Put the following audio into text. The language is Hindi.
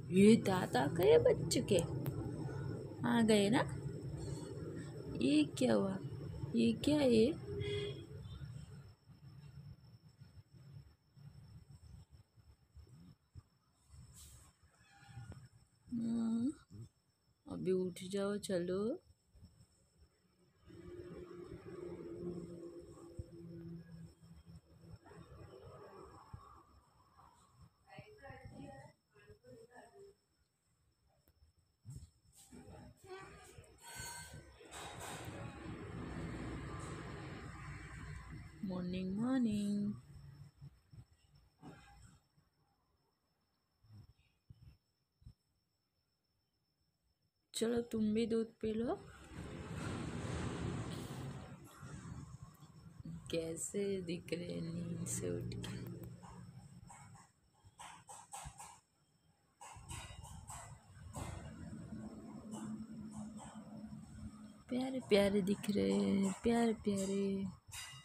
ये दादा गए बच्चे के आ गए ना। ये क्या हुआ? ये क्या है? हम्म, अभी उठ जाओ चलो। Morning morning. चलो तुम भी दूध पी लो। कैसे दिख रहे नींद से उठ के? प्यारे प्यारे दिख रहे हैं, प्यारे प्यारे।